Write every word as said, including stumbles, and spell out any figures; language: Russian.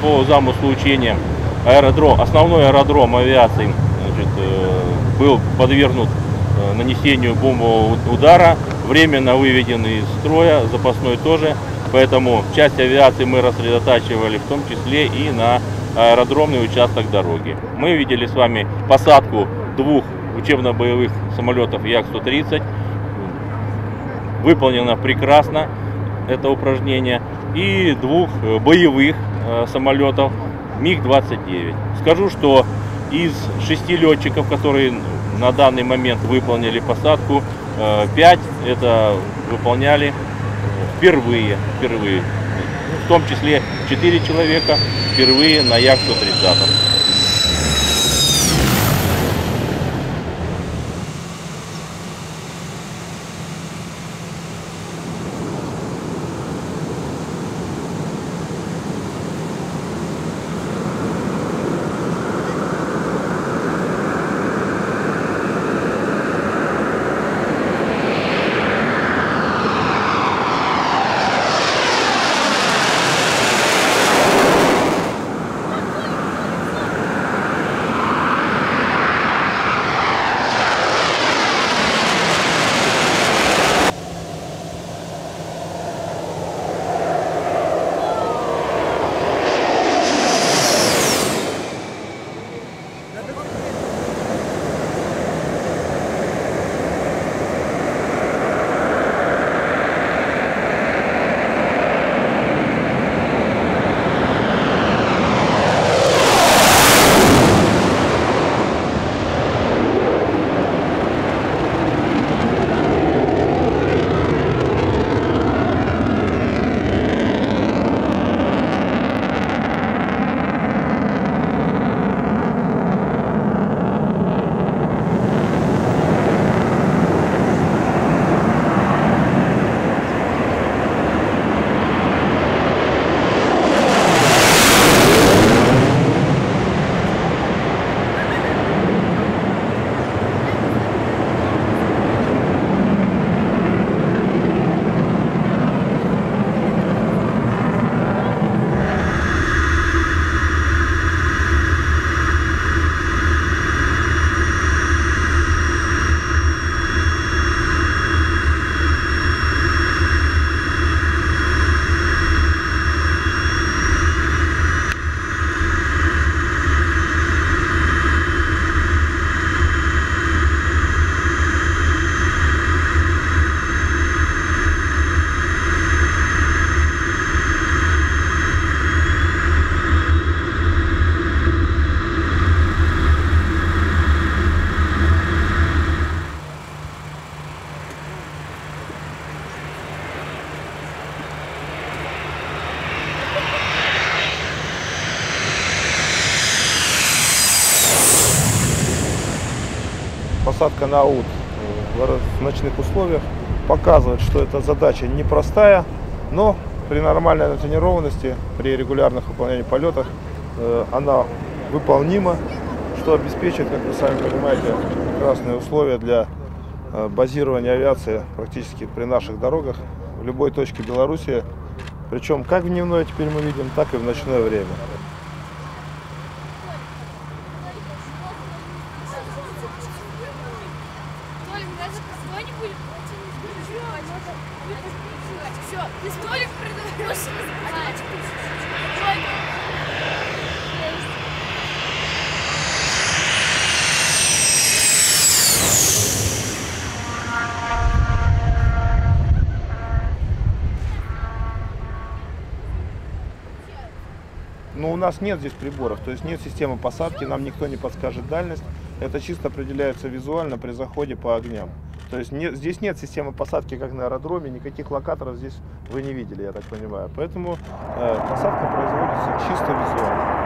по замыслу учения аэродром, основной аэродром авиации, значит, был подвергнут нанесению бомбового удара, временно выведен из строя, запасной тоже. Поэтому часть авиации мы рассредотачивали в том числе и на аэродромный участок дороги. Мы видели с вами посадку двух учебно-боевых самолетов Як сто тридцать. Выполнено прекрасно это упражнение. И двух боевых самолетов Миг двадцать девять. Скажу, что из шести летчиков, которые на данный момент выполнили посадку, пять это выполняли впервые, впервые. В том числе четыре человека впервые на Як сто тридцать. Посадка на АУТ в ночных условиях показывает, что эта задача непростая, но при нормальной натренированности, при регулярных выполнении полетов она выполнима, что обеспечит, как вы сами понимаете, прекрасные условия для базирования авиации практически при наших дорогах в любой точке Беларуси, причем как в дневное теперь мы видим, так и в ночное время. Все, ты столик продаешь. Но у нас нет здесь приборов, то есть нет системы посадки, нам никто не подскажет дальность. Это чисто определяется визуально при заходе по огням. То есть не, здесь нет системы посадки, как на аэродроме, никаких локаторов здесь вы не видели, я так понимаю. Поэтому э, посадка производится чисто визуально.